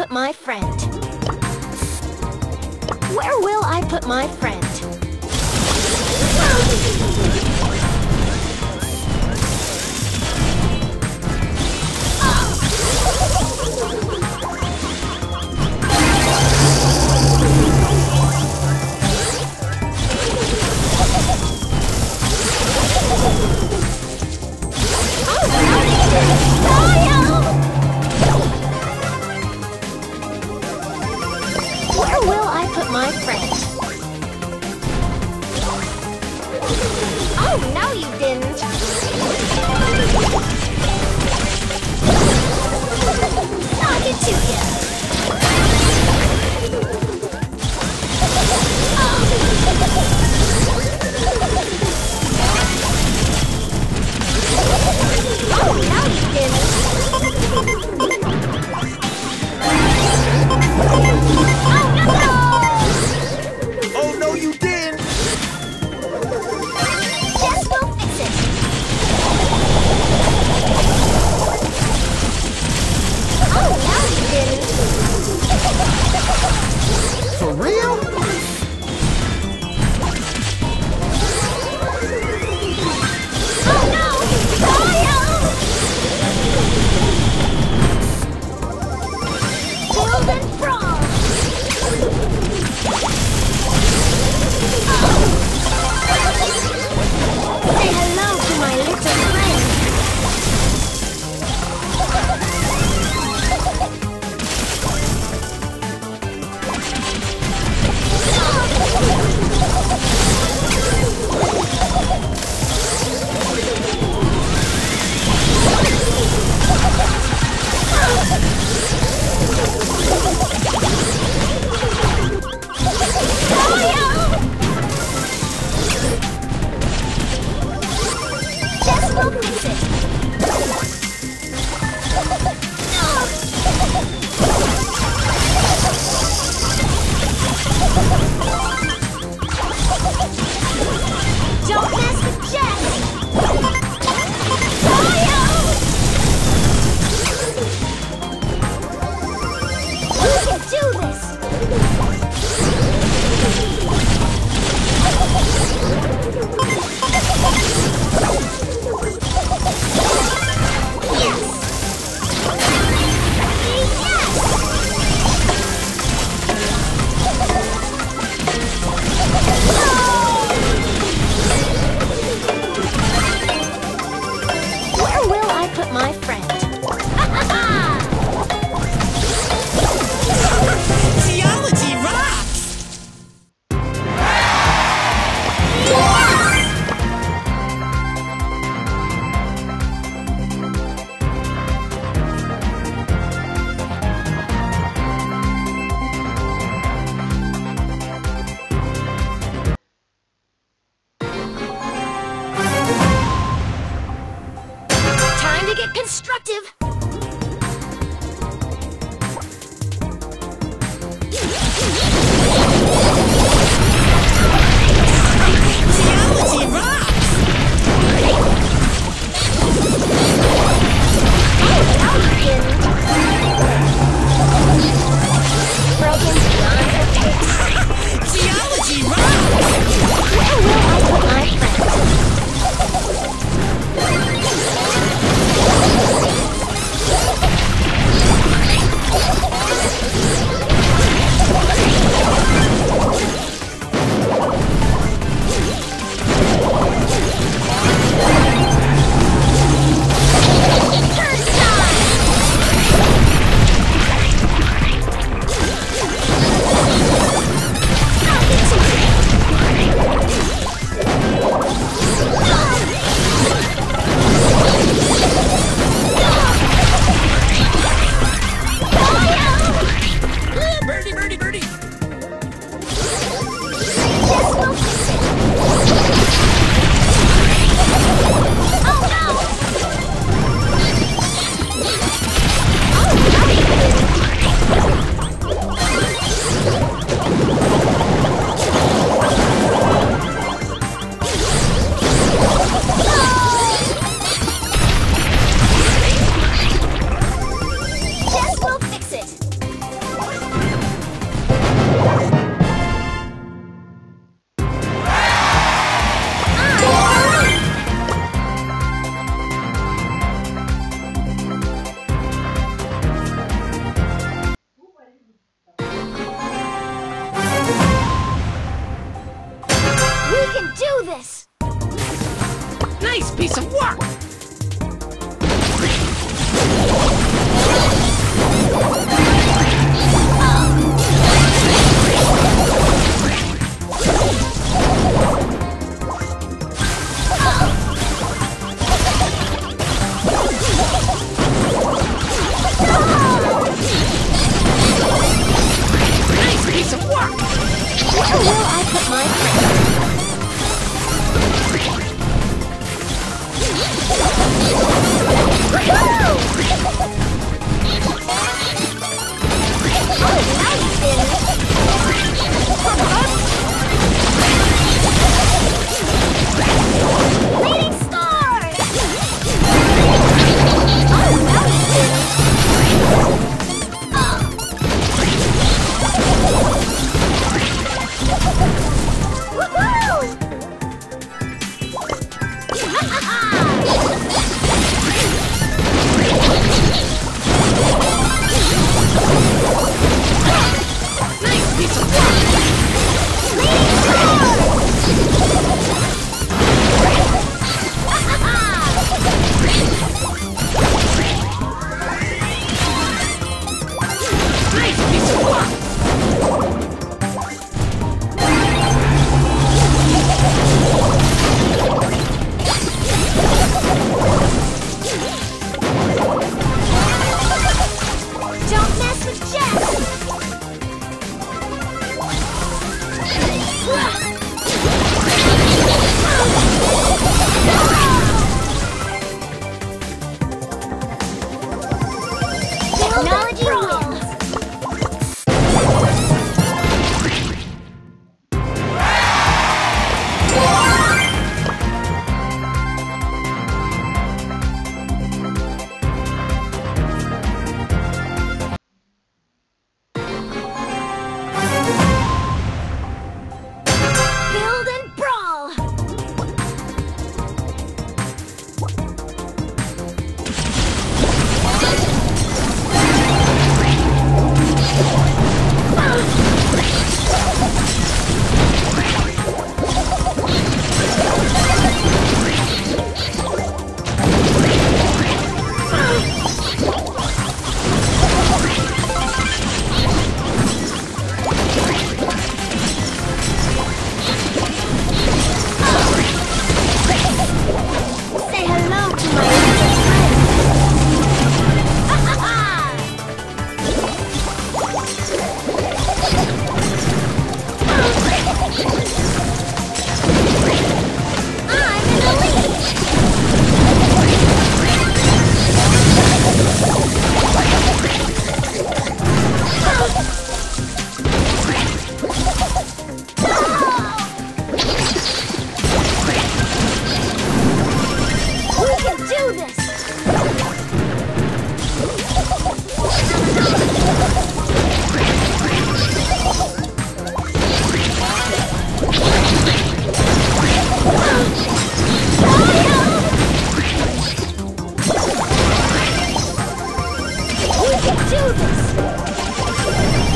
put my friend? Where will I put my friend? Where will I put my friend? Oh, no you didn't! Knock it to ya! Oh, no you didn't! Oh no, you didn't! Jess will fix it! Oh, no you didn't! For real? Oh no! Fire! Build and brawl! Say hello to my little friend! Jess will fix it! Don't mess with Jess! We can do this! Where will I put my friend? Geology rocks! Time to get constructive! Geology rocks! Broken beyond repair. Geology rocks! Where will I put my friend? Nice piece of work! Nice piece of work! Where will I put my Leading star! Nice piece of work! Nice piece of work! Don't mess with Jess! Technology wins! Build and brawl! Say hello to my little I'm in the lead! We can do this! We can do this!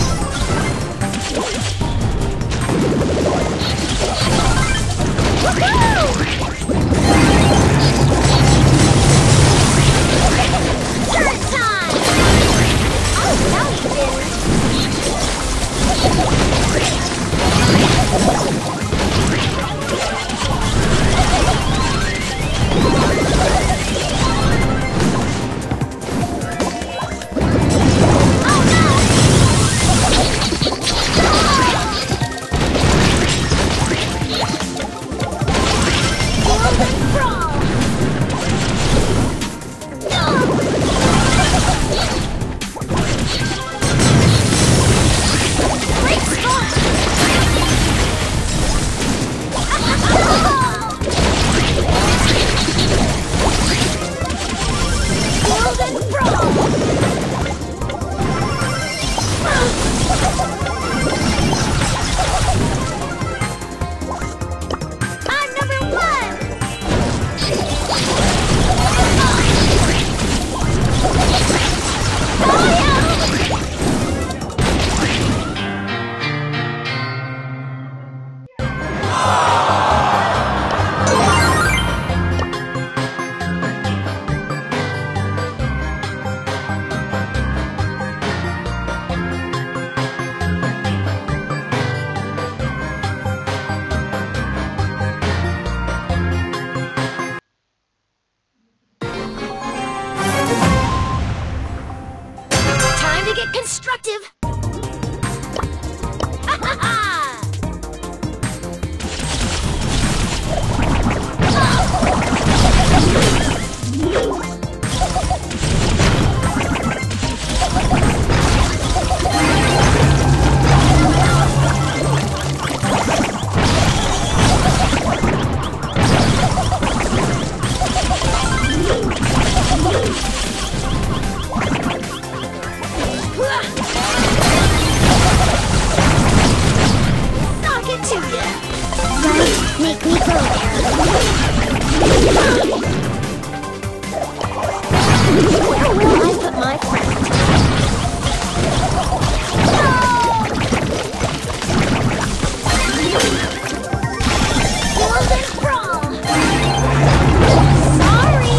Turn time! Oh, now you did! I'm number one! instructive. Ha ha ha! Make me go there. Where will I put my friend? Golden Brawl! Sorry!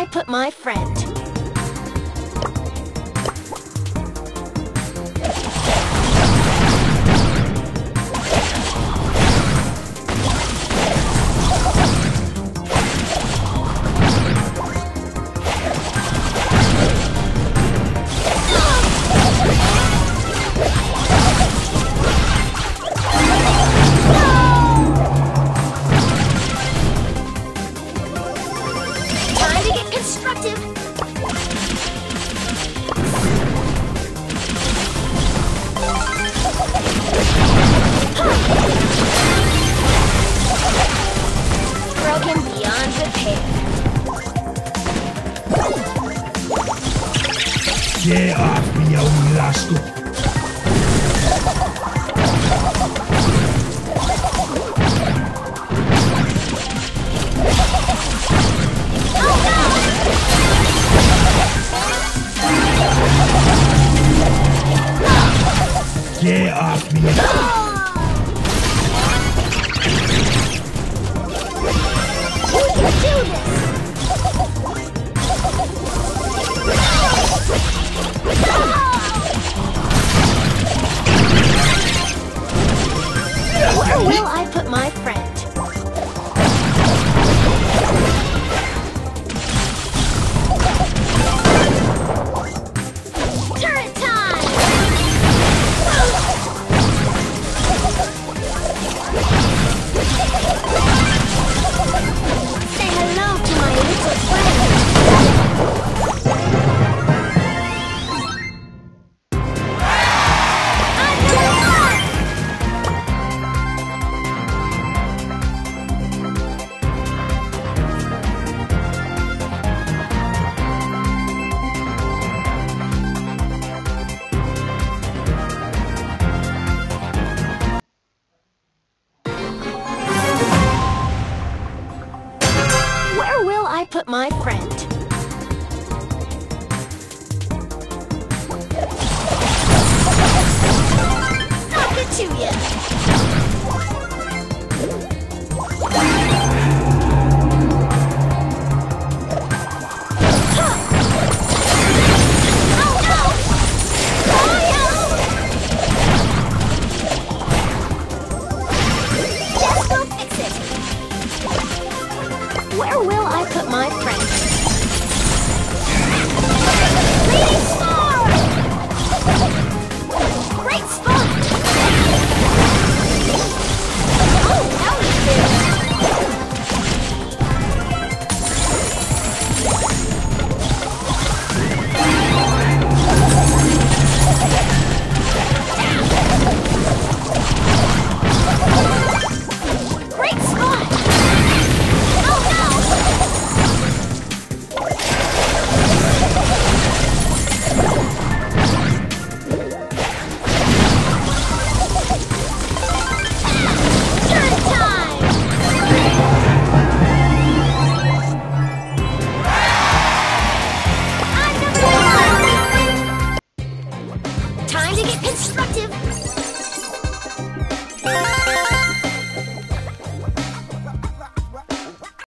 I put my friend? Time to get constructive. Broken beyond repair. Get off me, you rascal! Get off me! We can do this. Where will I put my friend? Turret time. Say hello to my little friend. Where will I put my friend? Knock it to you. Just go fix it. Where will I put my friend? Leading